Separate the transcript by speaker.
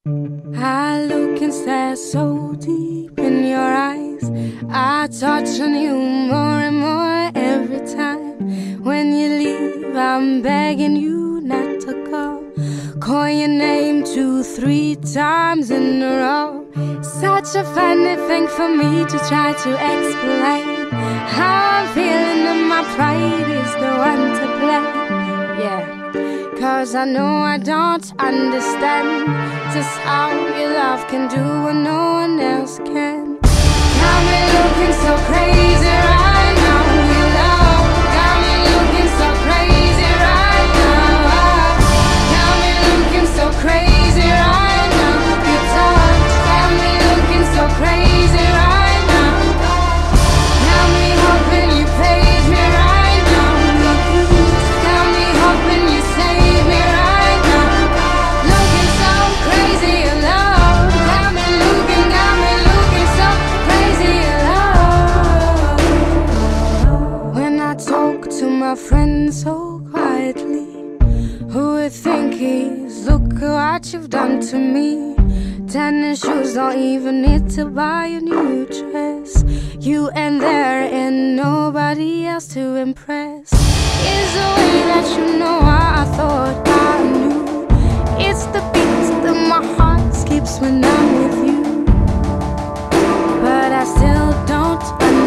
Speaker 1: I look and stare so deep in your eyes. I touch on you more and more every time. When you leave, I'm begging you not to go. Call your name 2-3 times in a row. Such a funny thing for me to try to explain how I'm feeling, and my pride is the one to blame. Yeah, 'cause I know I don't understand just how your love can do what no one else can. Got me looking so crazy right now. Your love got me looking so crazy right now. Got me looking so crazy right now. Your touch got me looking so crazy right now. Got me hoping you page me right now. Got me hoping you save me right now. Looking so crazy alone. Got me looking so crazy alone. When I talk to my friends so quietly, who would think he's, look at what you've done to me. Tennis shoes, don't even need to buy a new dress. You and there and nobody else to impress. Is the way that you know how I thought I knew. It's the beat that my heart skips when I'm with you. But I still don't understand